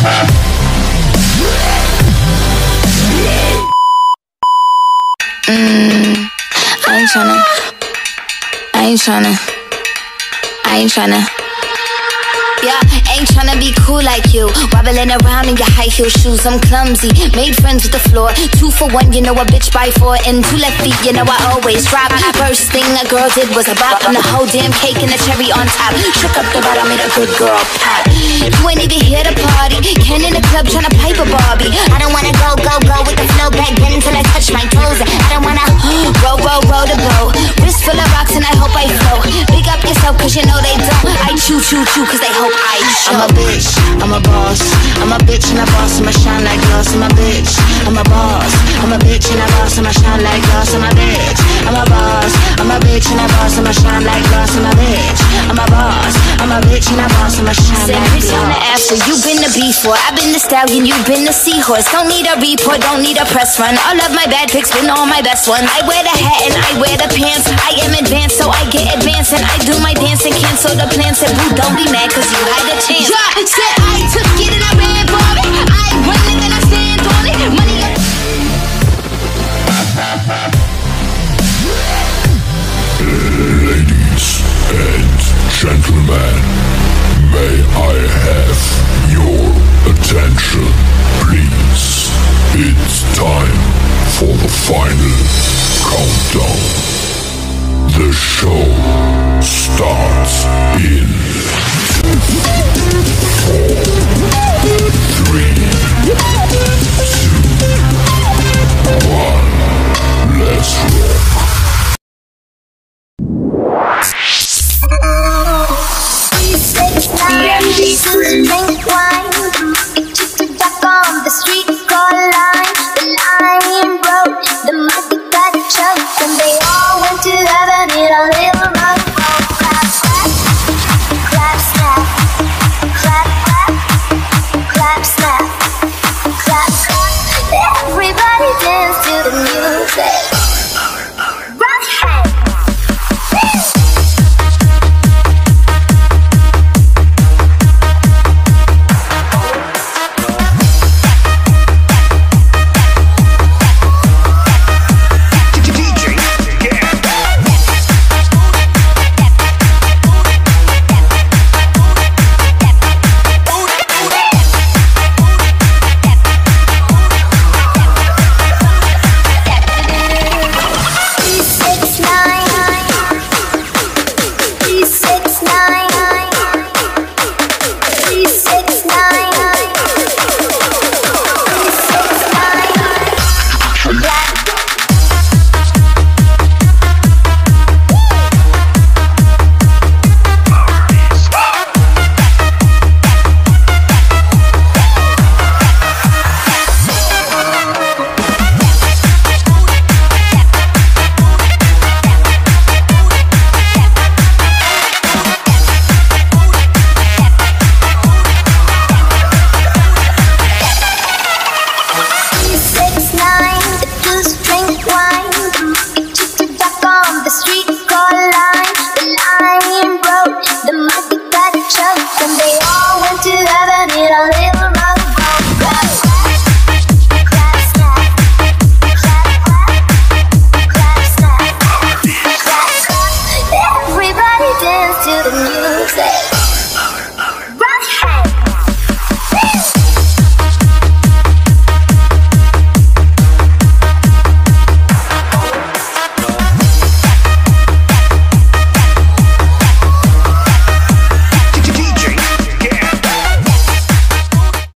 I ain't tryna. Yeah, ain't tryna be cool like you. Wobbling around in your high heel shoes, I'm clumsy. Made friends with the floor. 2 for 1, you know a bitch by 4. And 2 left feet, you know I always drop. First thing a girl did was a bop. And the whole damn cake and the cherry on top. Shook up the bottom, made a good girl pop. You ain't even here to party. Ken in the club tryna pipe a Barbie. I don't wanna go with the flow back then until I touch my toes. I don't wanna roll the boat. Wrist full of rocks and I hope I float. Big up yourself cause you know they don't. I chew cause they hope I show. I'm a bitch, I'm a boss. I'm a bitch and a boss, I'ma shine like glass. I'm a bitch, I'm a boss. I'm a bitch and a boss, I'ma shine like glass. I'm a bitch, I'm a boss. I'm a bitch and a boss, I'ma shine like glass. I'm a bitch, I'm a boss. I'm a bitch and a boss, I'ma shine like glass. On the after, you've been the B4, I've been the stallion, you've been the seahorse. Don't need a report, don't need a press run. All of my bad pics been all my best ones. I wear the hat and I wear the pants. I am advanced, so I get advanced. And I do my dance and cancel the plans. Said boo, don't be mad cause you had a chance. Yeah, said I took it and I ran for it. I won it and I stand on it. Money up. Ladies and gentlemen, may I have your attention, please? It's time for the final countdown. The show starts in 4, 3, 2, 1. Let's rock. DMG3.